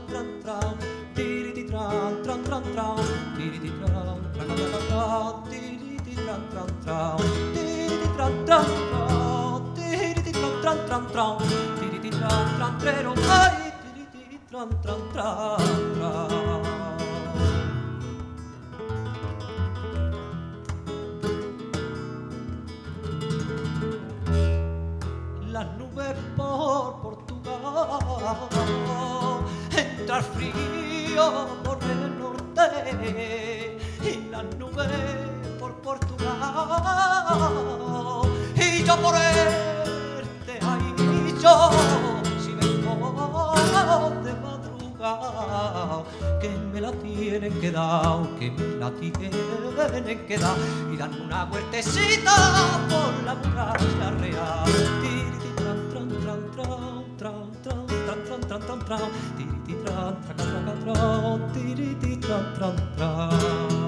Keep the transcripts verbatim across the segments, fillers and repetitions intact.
tran tran, tiriti tran tran tran tran, tiriti tran tran tran tran, tiriti tran tran tran, tiriti tran tran tran, tiriti tran tran tran tran, tiriti tran tran trero, ay, tiriti tran tran tran tran. Las nubes por Portugal, entra el frío por el norte, y las nubes por Portugal, y yo por este, ay, yo, si vengo de madrugada, que me la tienen que dar, que me la tienen que dar, y dan una vueltecita por la muralla real. Tiriti tran tran tran tran tran tran tran tran tran tran, tiriti tran tran tran tran, tiriti tran tran tran.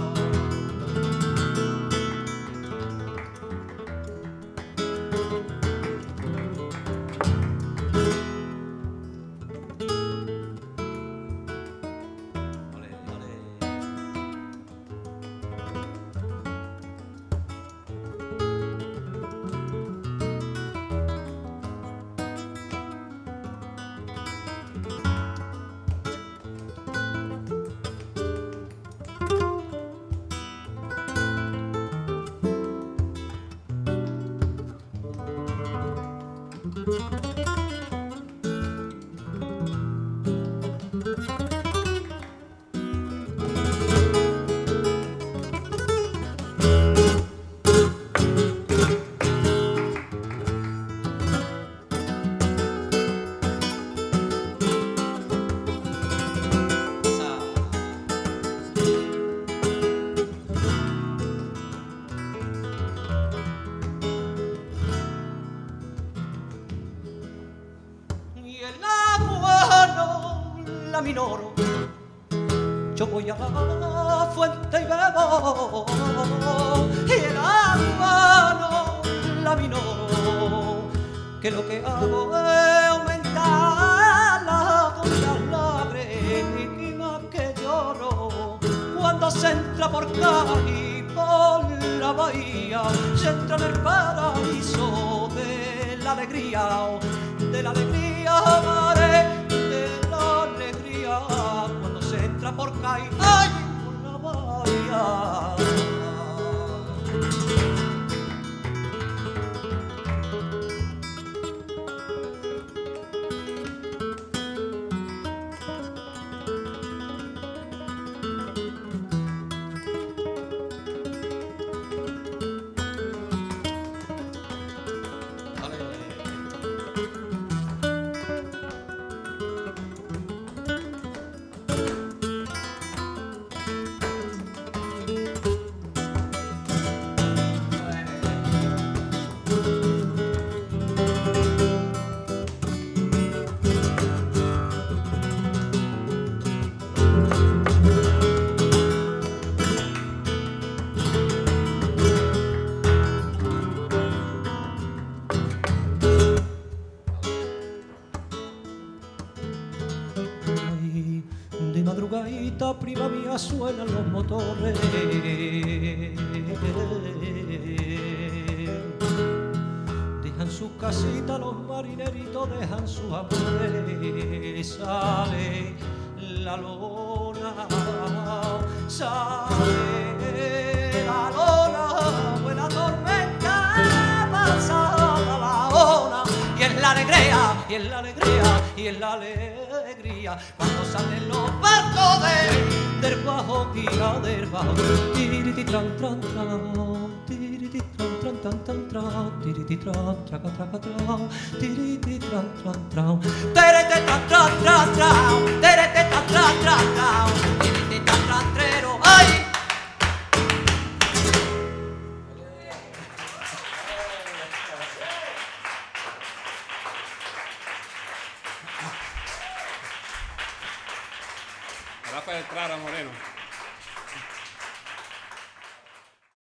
La minoro, yo voy a la fuente y bebo, y el agua no la minoro, que lo que hago es aumentar la lágrimas que lloro cuando se entra por Cádiz, por la bahía, se entra en el paraíso de la alegría, de la alegría, madre. Cuando se entra por Cádiz, ay, por la bahía. De madrugadita, prima mía, suenan los motores. Dejan sus casitas los marineritos, dejan sus amores. Sale la lona, sale la lona, buena tormenta, pasada la ona. Y en la alegría, y en la alegría, y en la alegría, cuando salen los barcos de, del bajo guía, del bajo. Tiriti tran tran tran, tiriti tran tran tran tran tran, tiriti tran traca traca tran, tiriti tran tran tran, terete tran tran tran tran, terete tran tran tran tran, tiriti tran tran trero, ay. Rafael Clara Moreno.